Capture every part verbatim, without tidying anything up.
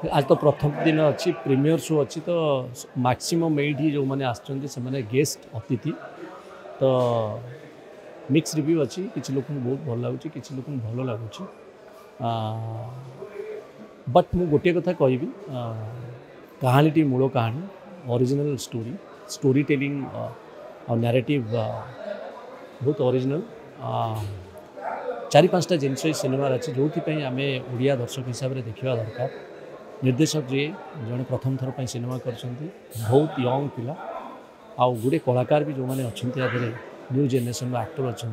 आज तो प्रथम दिन अच्छी प्रीमियर शो अच्छी तो मैक्सिमम एटी जो मैंने आसने गेस्ट अतिथि तो मिक्स रिव्यू अच्छी किसी लोक बहुत भल लगुच कि लोक भल लगुच बट मु गोटे कथा कहि कहानी मूल कहानी ओरिजिनल स्टोरी स्टोरी टेलिंग और नैरेटिव बहुत ओरिजिनल चारि पांचटा जिनस सिनेमा अच्छी जो आम ओडिया दर्शक हिसाब से देखा दरकार निर्देशक जी जड़े प्रथम थर पर सिनेमा कर बहुत यंग पिला आउ गुड़े कलाकार भी जो मैंने अच्छा न्यू जेनेरेशन एक्टर अच्छा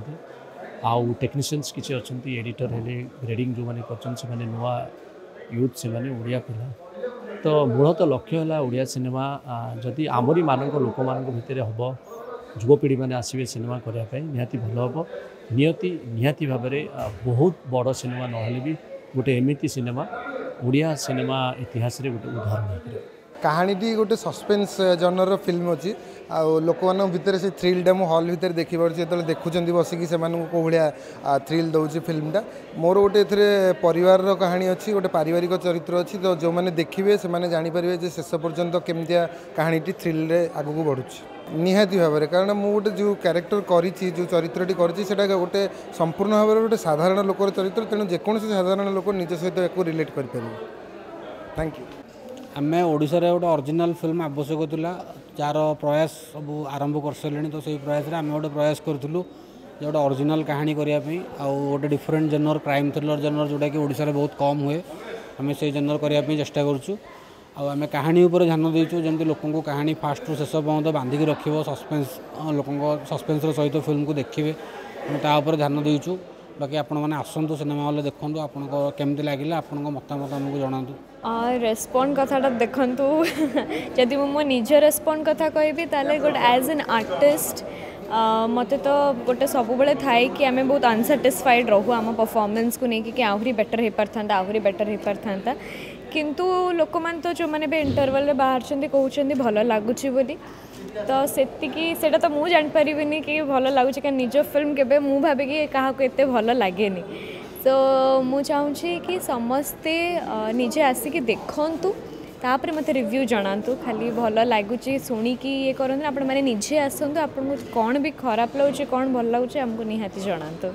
आउ टेक्नीशियंस किसी अच्छा एडिटर हेले ग्रेडिंग जो मैंने कर नुआ यूथ से ओडिया पिला तो मूल तो लक्ष्य है ओडिया सिनेमा जदि आमरी मानक लोक मान भितर हम युवपीढ़ी मैंने आसवे सिनेमा करने निहाती भल हम नियति निहाती भाव में बहुत बड़ सिनेमा ना भी गोटे एमती सिनेमा ओडिया सिनेमा इतिहास रे गोटे उदाहरण कहानीटी गोटे सस्पेंस जनर फिल्म अच्छी आ लोक मान भितर से थ्रिलटा मु हॉल भितर देखी पार्टी जो देखुं बसिकी से कौ भाया थ्रिल दौर फिल्मटा मोर गोटे परिवार कहानी अच्छी गोटे पारिवारिक चरित्र अच्छी तो जो मैंने देखिए से जानीपर शेष पर्यंत केमतिया कहानीटी थ्रिल आगू बढ़ुच्छी निहाती भाव में कारण मु गोटे जो क्यारेक्टर करी जो चरित्रटी करा गोटे संपूर्ण भाव में गोटे साधारण लोकर चरित्र तेणु जेकोसी साधारण लोक निज सहित एक रिलेट कर थैंक यू आम ओडिशा रे गोटे ओरिजिनल फिल्म आवश्यक था जार प्रयास सब आरंभ कर सारे तो सही प्रयास आम गोटे प्रयास करूँ गोटे ओरिजिनल कहानी करने गोटे different genre crime thriller genre जोटा कि ओडिशा रे बहुत कम हुए आम से जनर करने चेष्टा करूँ आम कहानी उपर ध्यान देचु जमी लोक कहानी फास्ट रु शेष पर्यंत बांधिक रख सस्पेंस लोक सस्पेंस सहित फिल्म को देखिए तापर ध्यान देचु बाकी आपण मैंने आसतु सिनेमा हॉल देखूँ आपन केमती लगे आपण मतामत आमको जनातु रेस्पॉन्ड कथाटा देखूँ जदि मो निज रेस्पॉन्ड कथा कहि ताले गोटे एज एन आर्टिस्ट मत तो गोटे सब बड़े थाए कि आम बहुत अनसाटिस्फाइड रहू आम परफॉर्मेंस को लेकिन कि आहरी बेटर हो पारता आहरी बेटर हो पारता किंतु लोक मान तो जो मैंने भी इंटरवल बाहर कहते भल लगुच बोली तो सेतिकी सेटा तो मुझे जानीपरि कि भल लगुच क्या निज फिल्म केबे मु भावे कि क्या एते भल लगे तो मु चाहूँगी कि समस्ते निजे आसिक देखु तापर मत रिव्यू जनातु खाली भल लगुच शुणिकी ये करूँ आप मैंने निजे आसतु आपको कौन भी खराब लगुच कौन भल लगुच आमको निहाती जनातु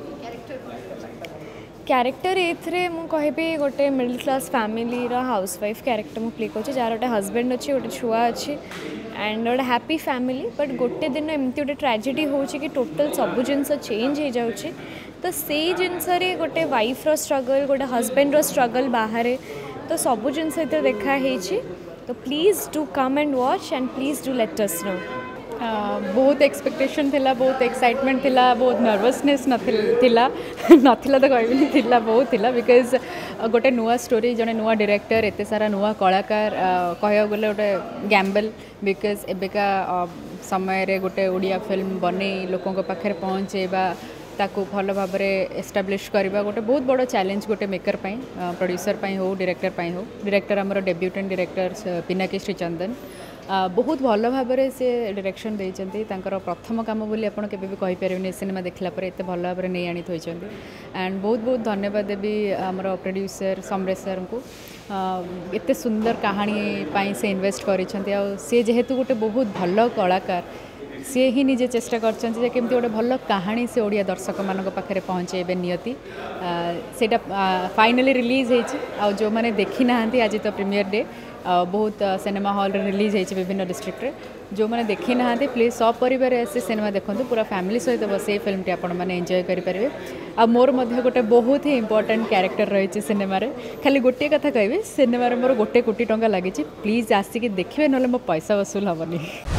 क्यारेक्टर एथरे मु कहबी गोटे मिडिल क्लास फैमिली रा हाउसवाइफ क्यारेक्टर मु प्ले कर जार गोटे हजबैंड अच्छी गोटे छुआ अच्छी एंड गोटे हैप्पी फैमिली बट गोटे दिन एमती गोटे ट्रेजेडी हो कि टोटल सब जिनस चेंज हो जाऊँगी तो से जिनस गोटे वाइफ रो स्ट्रगल गोटे हजबैंड रो स्ट्रगल बाहर तो सब जिनस देखाही तो please do come and watch and please do let us know बहुत एक्सपेक्टेशन थिला बहुत एक्साइटमेंट थिला बहुत नर्वसनेस नथिला नथिला तो कहबी थिला बहुत थिला बिकॉज गोटे नुआ स्टोरी जने नुआ डायरेक्टर एते सारा नुआ कलाकार कहया गले गोटे गैम्बल बिकॉज एबेका समय रे गोटे ओडिया फिल्म बने लोकों पाखे पहुँचेबा ताकू भल भाव में एस्टाब्लिश करवा गोटे बहुत बड़ चैलेंज गोटे मेकर पाई प्रोड्यूसर पाई हो डायरेक्टर पाई हो डायरेक्टर आमर डेब्यूटेंट डायरेक्टर पिनाकी श्रीचंदन बहुत भल भाव में से डायरेक्शन देते प्रथम कम बोली आपड़ के कहीपर सिनेमा देखला एत भल भाव में नहीं आनी थी एंड बहुत बहुत धन्यवाद देवी आमर प्रोड्यूसर समरेश सर को एत सुंदर कहानी पाई से इन्वेस्ट कर जेहेतु गोटे बहुत भल कलाकार सी ही निजे चेष्टा करते केमती गोटे भल कहानी से ओडिया दर्शक मान पाखे पहुँचे नियति सेटा फाइनली रिलीज हो जो मैंने देखी ना आज तो प्रीमियर डे बहुत सिनेमा हॉल रिलीज होती विभिन्न डिस्ट्रिक्ट रे जो मैंने देखी ना प्लीज सब परिवार आसी सिनेमा देखते पूरा फैमिली सहित बस ये फिल्म टी आपने एंजॉय करेंगे आ मोर मध्य गोटे बहुत ही इंपोर्टेंट कैरेक्टर रही सिनेमा रे खाली गोटे कथा कहबी सिनेमा मोर गोटे कोटी टंका लगी प्लीज आसिक देखिए ना मो पैसा वसूल हेनी।